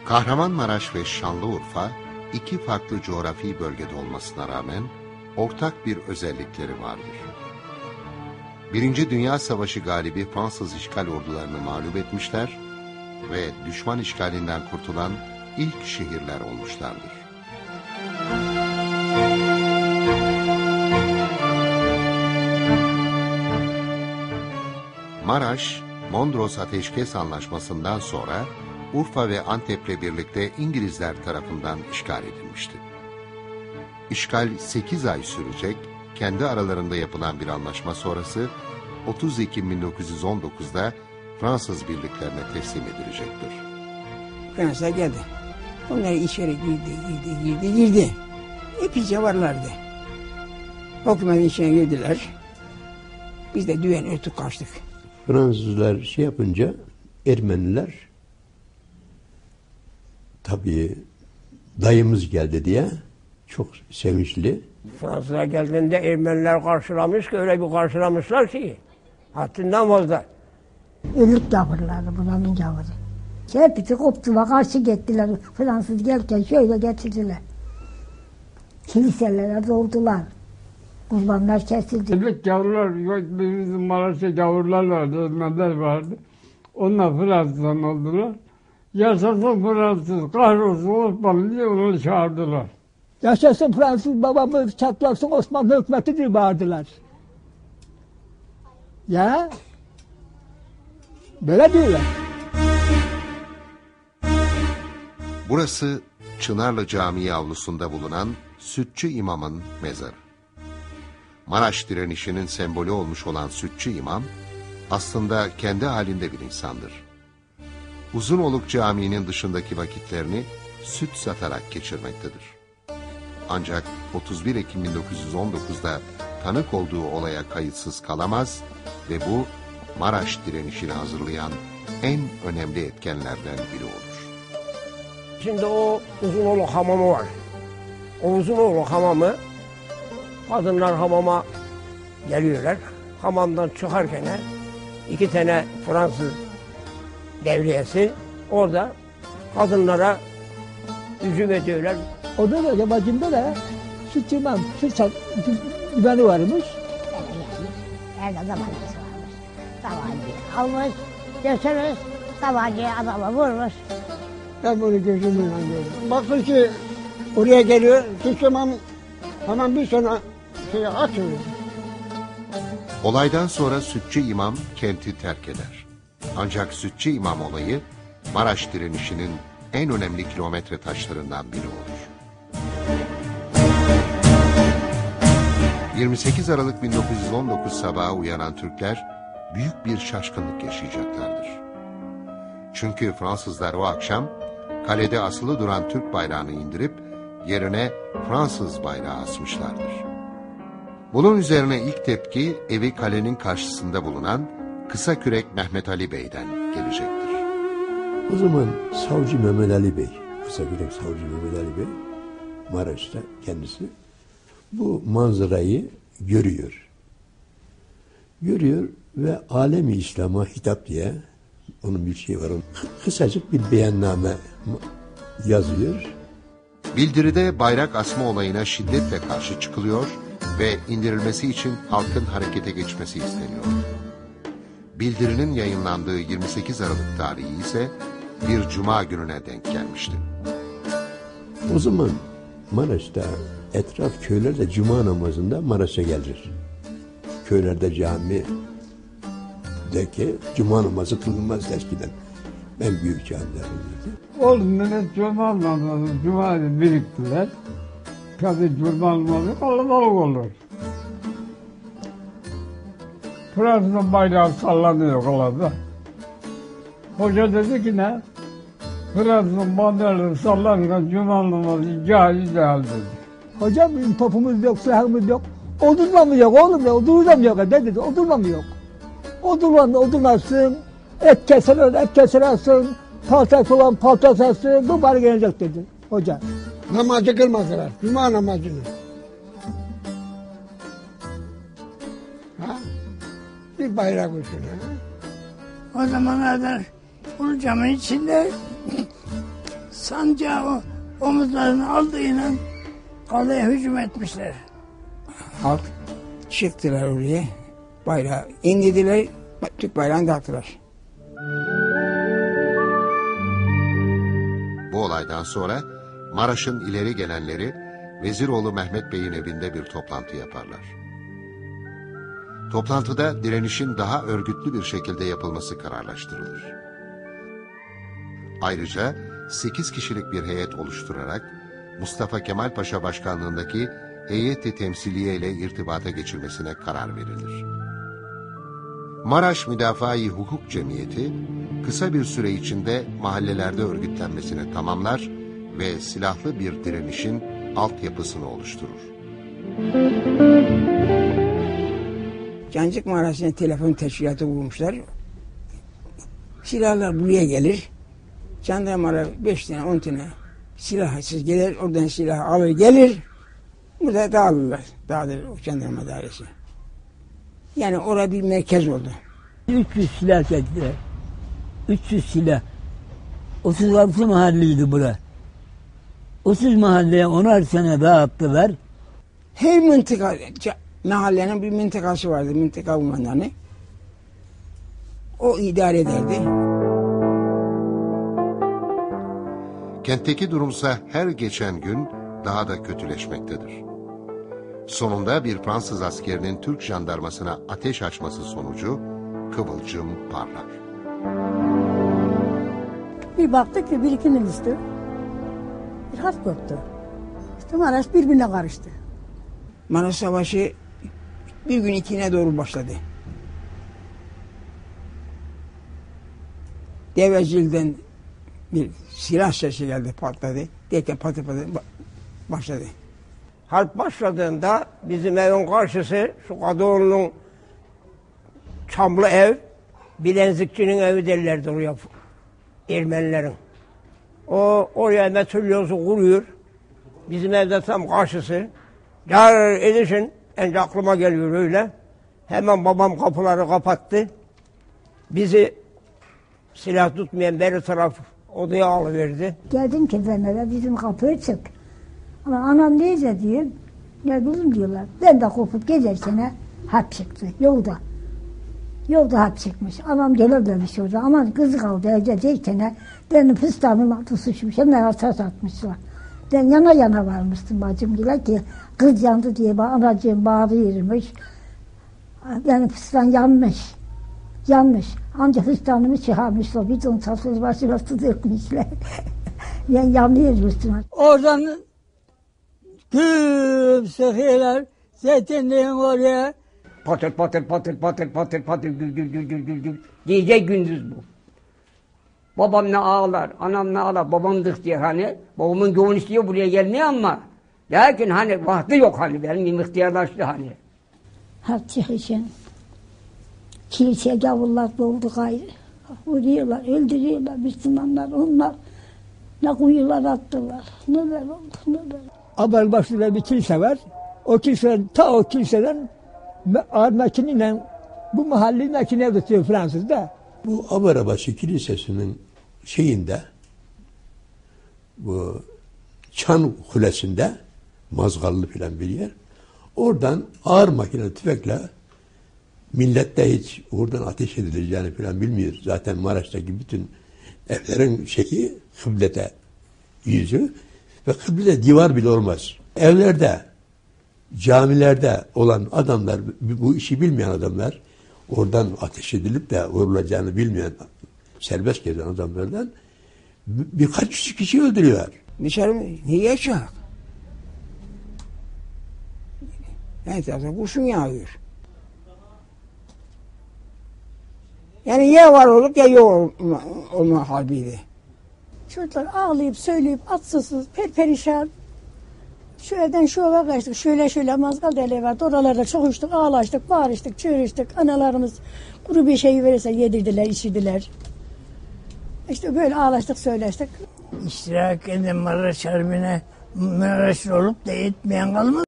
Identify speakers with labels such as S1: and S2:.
S1: Kahramanmaraş ve Şanlıurfa, iki farklı coğrafi bölgede olmasına rağmen ortak bir özellikleri vardır. Birinci Dünya Savaşı galibi Fransız işgal ordularını mağlup etmişler ve düşman işgalinden kurtulan ilk şehirler olmuşlardır. Maraş, Mondros Ateşkes Anlaşması'ndan sonra Urfa ve Antep'le birlikte İngilizler tarafından işgal edilmişti. İşgal 8 ay sürecek, kendi aralarında yapılan bir anlaşma sonrası 30 Ekim 1919'da Fransız birliklerine teslim edilecektir.
S2: Fransa geldi. Onlar içeri girdi. Epeyce varlardı. Hükümetin içine girdiler. Biz de düğen örtüp kaçtık.
S3: Fransızlar şey yapınca Ermeniler tabii dayımız geldi diye çok sevinçli.
S4: Fransızlar geldiğinde Ermeniler karşılamış ki öyle bir karşılamışlar ki haddinden fazla.
S5: Ölük gavurlardı buranın gavuru. Hepsi koptuğa karşı gittiler. Fransız gelirken şöyle getirdiler. Kiliselere doldular. Kurbanlar kesildi.
S6: Ölük gavurlar, bizim Maraş'ta gavurlar vardı, Ermeniler vardı. Onlar Fransız'dan oldular. Yaşasın Fransız, kahrolsun Osmanlı diye onu çağırdılar.
S7: Yaşasın Fransız babamız, çatlasın Osmanlı hükümeti diye bağırdılar. Ya, böyle diyorlar.
S1: Burası Çınarlı Camii avlusunda bulunan Sütçü İmam'ın mezarı. Maraş direnişinin sembolü olmuş olan Sütçü İmam, aslında kendi halinde bir insandır. Uzunoluk Camii'nin dışındaki vakitlerini süt satarak geçirmektedir. Ancak 31 Ekim 1919'da tanık olduğu olaya kayıtsız kalamaz ve bu Maraş direnişini hazırlayan en önemli etkenlerden biri olur.
S4: Şimdi o Uzunoluk hamamı var. O Uzunoluk hamamı, kadınlar hamama geliyorlar. Hamamdan çıkarken iki tane Fransız devriyesi orada kadınlara hücum ediyorlar.
S7: Orada da yamacında da süt imam, güveni varmış.
S5: Her zamanımız varmış. Davacıyı almış, götürmüş, davacıyı adama vurmuş.
S7: Ben bunu gözümle gördüm.
S2: Bakın ki oraya geliyor. Tutsamam hemen bir sonra atıyor.
S1: Olaydan sonra Sütçü İmam kenti terk eder. Ancak Sütçü İmam olayı Maraş direnişinin en önemli kilometre taşlarından biri olur. 28 Aralık 1919 sabahı uyanan Türkler büyük bir şaşkınlık yaşayacaklardır. Çünkü Fransızlar o akşam kalede asılı duran Türk bayrağını indirip yerine Fransız bayrağı asmışlardır. Bunun üzerine ilk tepki evi kalenin karşısında bulunan Kısakürek Mehmet Ali Bey'den gelecektir.
S3: O zaman Savcı Mehmet Ali Bey, Kısakürek Savcı Mehmet Ali Bey, Maraş'ta kendisi, bu manzarayı görüyor. Görüyor ve Alem-i İslam'a hitap diye, onun bir şeyi var, kısacık bir beyanname yazıyor.
S1: Bildiride bayrak asma olayına şiddetle karşı çıkılıyor ve indirilmesi için halkın harekete geçmesi isteniyor. Bildirinin yayınlandığı 28 Aralık tarihi ise bir cuma gününe denk gelmişti.
S3: O zaman Maraş'ta etraf köylerde cuma namazında Maraş'a gelir. Köylerde camideki cuma namazı kılınmaz eskiden. En büyük camiler oluyordu.
S6: Oğlum millet cuma namazı, cumayı biriktiler. Tabii cuma namazı kalabalık olur. Fransız bayrağı sallanıyor kalada. Hoca dedi ki ne? Fransız bayrağı sallanırken cuma namazı caiz değil dedi.
S7: Hocam bizim topumuz yok, silahımız yok. Odurma mı yok oğlum ya? Odurma mı yok? Ne dedi? Odurma mı yok? Odurmasın. Et kesersin. Paltası olan paltasasın. Bu bari gelecek dedi hoca.
S2: Namazı kılmadılar. Cuma namazını. Ha? Bir bayrak uçuna.
S8: O zamanlarda Ulu Caminin içinde
S4: sancağı omuzlarına aldığıyla kaleye hücum etmişler. Halk çıktılar oraya, bayrağı indirdiler, Türk bayrağını taktılar.
S1: Bu olaydan sonra Maraş'ın ileri gelenleri Veziroğlu Mehmet Bey'in evinde bir toplantı yaparlar. Toplantıda direnişin daha örgütlü bir şekilde yapılması kararlaştırılır. Ayrıca 8 kişilik bir heyet oluşturarak Mustafa Kemal Paşa başkanlığındaki heyeti temsiliye ile irtibata geçilmesine karar verilir. Maraş Müdafaa-i Hukuk Cemiyeti kısa bir süre içinde mahallelerde örgütlenmesini tamamlar ve silahlı bir direnişin altyapısını oluşturur.
S4: Cancık Mağarası'na telefon teşkilatı kurmuşlar. Silahlar buraya gelir. Jandarmalar 5 tane 10 tane silahsız gelir. Oradan silah alır gelir. Burada dağılırlar. Dağılır o jandarma dairesi. Yani orada bir merkez oldu.
S7: 300 silah geldiler. 300 silah. 36 mahalleydi bura. 30 mahalleye 10'ar sene dağıttılar.
S4: Her mıntıka, mahallenin bir mıntıkası vardı. Mıntıka kumandanı. O idare ederdi.
S1: Kentteki durumsa her geçen gün daha da kötüleşmektedir. Sonunda bir Fransız askerinin Türk jandarmasına ateş açması sonucu kıvılcım parlar.
S5: Bir baktık ki bir ikinin üstü bir harp koptu. İşte Maraş birbirine karıştı.
S4: Maraş Savaşı bir gün ikine doğru başladı. Devecil'den bir silah sesi geldi, patladı. Derken patı başladı.
S2: Harp başladığında bizim evin karşısı şu Kadıoğlu'nun çamlı ev, bilenzikçinin evi derlerdi oraya Ermenilerin. O oraya metrolyozu kuruyor. Bizim evde tam karşısı. Yar edişin, önce aklıma geliyor öyle. Hemen babam kapıları kapattı. Bizi silah tutmayan beri taraf odaya alıverdi.
S5: Geldim ki ben eve, bizim kapıyı çık. Ama anam neyse diyeyim, ne bileyim diyorlar. Ben de kopup gezerken hap çıktı yolda. Yolda hap çıkmış. Anam gelir demiş orada. Aman kızı kaldı evde deyken benim fıstığımın tutuşmuş. Hemen ateş atmışlar. Ben yana yana varmıştım bacım gibi ki kız yandı diye anacığım bağırıyormuş. Benim fıstığım yanmış. Yanmış. Ancak fıstığımı çıkarmışlar. Bir ton tasvir başına su dökmüşler. Ben yanıyormuştum.
S7: Oradan güm sıkıyorlar. Zeytinliğin oraya.
S2: Patır patır patır patır patır patır gül gül gül gül gül gül. Gece gündüz bu. Babam ne ağlar, anam ne ağlar, babamdık diye hani. Babamın gönlü istiyor buraya gelmeye ama. Lakin hani vakti yok hani, benim ihtiyarlaştı hani.
S5: Harp çıkışın. Kiliseye gavurlar doldu gayrı. Vuruyorlar, öldürüyorlar Müslümanlar, onlar. Ne kuyular attılar, neler oldu, neler.
S7: Abar başında bir kilise var. O kiliseden, o kiliseden ağır makineyle bu mahalleyi makine tutuyor Fransız'da.
S3: Bu Abarabaşı Kilisesi'nin şeyinde, bu Çan Kulesi'nde, Mazgallı filan bir yer, oradan ağır makine tüfekle millet de hiç oradan ateş edileceğini filan bilmiyor. Zaten Maraş'taki bütün evlerin şeyi kıblete yüzü ve kıblede divar bile olmaz. Evlerde, camilerde olan adamlar, bu işi bilmeyen adamlar, oradan ateş edilip de vurulacağını bilmeyen, serbest gezen adamlardan birkaç kişi öldürüyorlar.
S4: Dışarı niye yaşak? Yani kurşun yağıyor. Yani ya var olup ya yok olma haliydi.
S5: Çocuklar ağlayıp söyleyip atsızsız, perperişan. Şu evden şu eve kaçtık, şöyle mazgal deli vardı. Oralarda çok uçtuk, ağlaştık, bağırıştık, çığırıştık. Analarımız kuru bir şey verirse yedirdiler, içirdiler. İşte böyle ağlaştık, söyleştik.
S4: İştirak eden Maraş Harbi'ne Maraşlı olup da etmeyen kalmadı.